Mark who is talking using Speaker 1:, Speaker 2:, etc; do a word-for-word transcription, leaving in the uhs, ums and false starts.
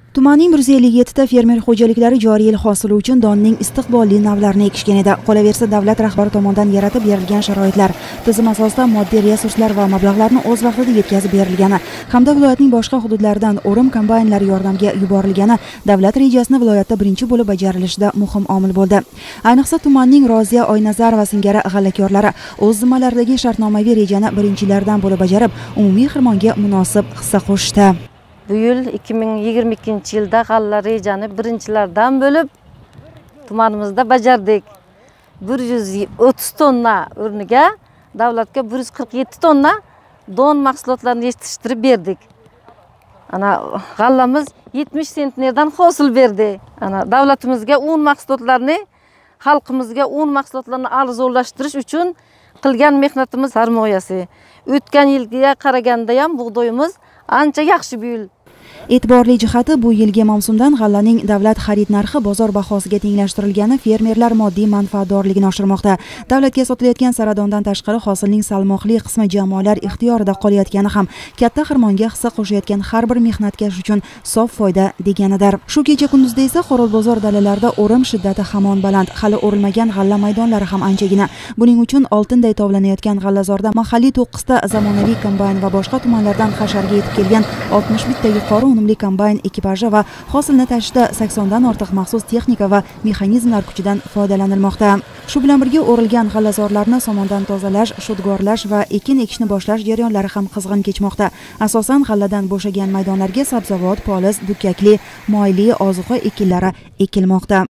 Speaker 1: Tumanning bir yuz ellik yetti ta fermer xo'jaliklari joriy yil hosili uchun donning istiqbolli navlarini ekishgan edi. Qolaversa, davlat rahbari tomonidan yaratib berilgan sharoitlar, tizim asosida moddiy resurslar va mablag'larni o'z vaqtida yetkazib berilgani hamda viloyatning boshqa hududlaridan o'rim kombaynlari yordamga yuborilgani davlat rejasini viloyatda birinchi bo'lib bajarilishida muhim omil bo'ldi. Ayniqsa tumanning Roziya Oynazarova singari g'allakorlari o'z zimmalaridagi shartnomaviy rejani birinchilardan bo'lib bajarib, umumiy xirmonga munosib hissa qo'shdi.
Speaker 2: Bu yil ikki ming yigirma ikkinchi yilda g'alla rejani birinchilardan bo'lib tumanimizda bajardik. bir yuz o'ttiz tonna o'rniga davlatga bir yuz qirq yetti tonna don mahsulotlarini yetishtirib berdik. Ana g'allamiz yetmish sentnerdan hosil berdi. Ana davlatimizga un mahsulotlarini, xalqimizga un mahsulotlarini arzonlashtirish uchun qilgan mehnatimiz sarmoyasi. O'tgan yilga qaraganda ham bug'doyimiz ancha yaxshi bu yil.
Speaker 1: E'tiborli jihati, bu yilgi mavsumdan g'allaning davlat xarid narxi bozor bahosiga tenglashtirilgani fermerlar moddiy manfaatdorligini oshirmoqda. Davlatga sotilayotgan saradondan tashqari hosilning salmoqli qismi jamoalar ixtiyorida qolayotgani ham katta xirmonga hissa qo'shayotgan har bir mehnatkash uchun sof foyda deganidir. Shu kecha kunduzda esa Qo'rolbozor dalalarida o'rim shiddati hamon baland, hali o'rilmagan g'alla maydonlari ham anchagina. Buning uchun oltinday tovlanayotgan g'allazorda mahalliy to'qqiz ta zamonaviy kombayn va boshqa tumanlardan Hasharga yetib kelgan oltmish bitta yuqori unumli kombayn ekipaji va hosilni tashishda sakson dan ortiq maxsus texnika va mexanizmlar kuchidan foydalanilmoqda. Shu bilan birga o'rilgan g'allazorlarni somondan tozalash, shudgorlash va ekin ekishni boshlash jarayonlari ham qizg'in kechmoqda. Asosan g'alladan bo'shagan maydonlarga sabzavot, poliz, dukkakli, moyli ozuqa ekinlari ekilmoqda.